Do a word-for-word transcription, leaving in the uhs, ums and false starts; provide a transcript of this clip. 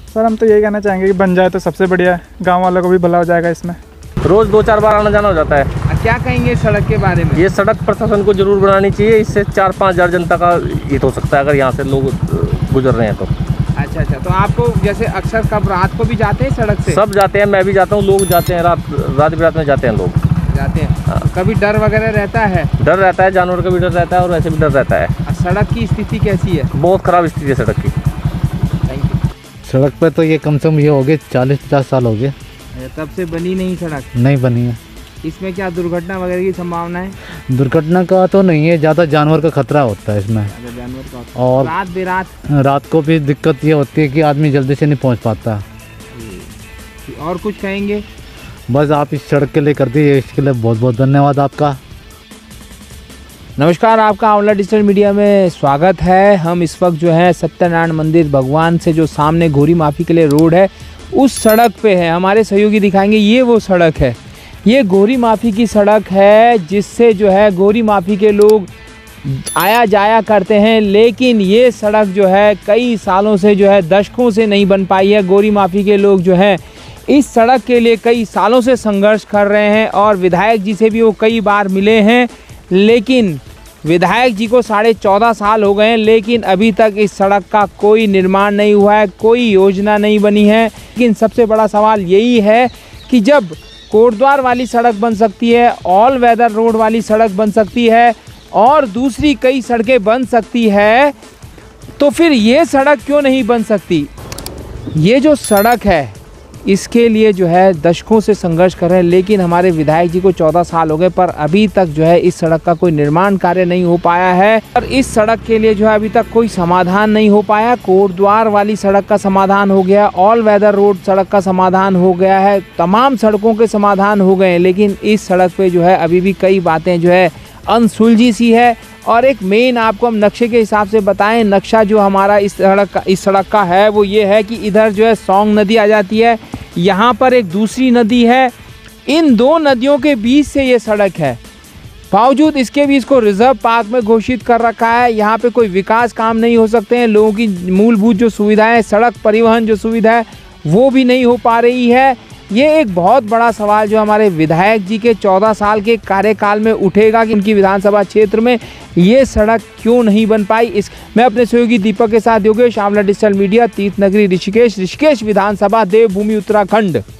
Sir हम तो यही कहना चाहेंगे कि बन जाए तो सबसे बढ़िया है, गांव वालों को भी भला हो जाएगा इसमें। रोज दो चार बार आना जाना हो जाता है। क्या कहेंगे सड़क के बारे में? ये सड़क प्रशासन को जरूर बनानी चाहिए, इससे चार पाँच हज़ार जनता का हित हो सकता है अगर यहाँ से लोग गुजर रहे हैं तो। अच्छा अच्छा, तो आपको जैसे अक्सर कब रात को भी जाते हैं सड़क से? सब जाते हैं, मैं भी जाता हूँ, लोग जाते हैं, रात रात बिरात में जाते हैं लोग जाते हैं। हाँ। कभी डर वगैरह रहता है? डर रहता है, जानवर का भी डर रहता है और वैसे भी डर रहता है। सड़क की स्थिति कैसी है? बहुत खराब स्थिति है सड़क की। Thank you. सड़क पे तो ये कम से कम ये हो गए चालीस पचास साल हो गए, तब से बनी नहीं सड़क? नहीं बनी है। इसमें क्या दुर्घटना वगैरह की संभावना है? दुर्घटना का तो नहीं है, ज़्यादा जानवर का खतरा होता है इसमें। जानवर का और रात बेरात रात को भी दिक्कत ये होती है कि आदमी जल्दी से नहीं पहुंच पाता। और कुछ कहेंगे? बस आप इस सड़क के लिए कर दीजिए, इसके लिए बहुत बहुत धन्यवाद आपका। नमस्कार, आपका आंवला डिजिटल मीडिया में स्वागत है। हम इस वक्त जो है सत्यनारायण मंदिर भगवान से जो सामने घोरी माफ़ी के लिए रोड है उस सड़क पे है। हमारे सहयोगी दिखाएंगे, ये वो सड़क है, ये घोरी माफ़ी की सड़क है जिससे जो है घोरी माफ़ी के लोग आया जाया करते हैं। लेकिन ये सड़क जो है कई सालों से जो है दशकों से नहीं बन पाई है। घोरी माफ़ी के लोग जो है इस सड़क के लिए कई सालों से संघर्ष कर रहे हैं और विधायक जी से भी वो कई बार मिले हैं, लेकिन विधायक जी को साढ़े चौदह साल हो गए हैं, लेकिन अभी तक इस सड़क का कोई निर्माण नहीं हुआ है, कोई योजना नहीं बनी है। लेकिन सबसे बड़ा सवाल यही है कि जब कोटद्वार वाली सड़क बन सकती है, ऑल वेदर रोड वाली सड़क बन सकती है और दूसरी कई सड़कें बन सकती है, तो फिर ये सड़क क्यों नहीं बन सकती? ये जो सड़क है इसके लिए जो है दशकों से संघर्ष कर रहे हैं, लेकिन हमारे विधायक जी को चौदह साल हो गए पर अभी तक जो है इस सड़क का कोई निर्माण कार्य नहीं हो पाया है। और इस सड़क के लिए जो है अभी तक कोई समाधान नहीं हो पाया। कोटद्वार वाली सड़क का समाधान हो गया, ऑल वेदर रोड सड़क का समाधान हो गया है, तमाम सड़कों के समाधान हो गए हैं, लेकिन इस सड़क पे जो है अभी भी कई बातें जो है अनसुलझी सी है। और एक मेन आपको हम नक्शे के हिसाब से बताएं, नक्शा जो हमारा इस सड़क का इस सड़क का है वो ये है कि इधर जो है सौंग नदी आ जाती है, यहाँ पर एक दूसरी नदी है, इन दो नदियों के बीच से ये सड़क है। बावजूद इसके भी इसको रिजर्व पार्क में घोषित कर रखा है। यहाँ पे कोई विकास काम नहीं हो सकते हैं, लोगों की मूलभूत जो सुविधाएं, सड़क परिवहन जो सुविधा है वो भी नहीं हो पा रही है। ये एक बहुत बड़ा सवाल जो हमारे विधायक जी के चौदह साल के कार्यकाल में उठेगा कि उनकी विधानसभा क्षेत्र में ये सड़क क्यों नहीं बन पाई। इस मैं अपने सहयोगी दीपक के साथ योगेश, आंवला डिजिटल मीडिया, तीर्थ नगरी ऋषिकेश, ऋषिकेश विधानसभा, देवभूमि उत्तराखंड।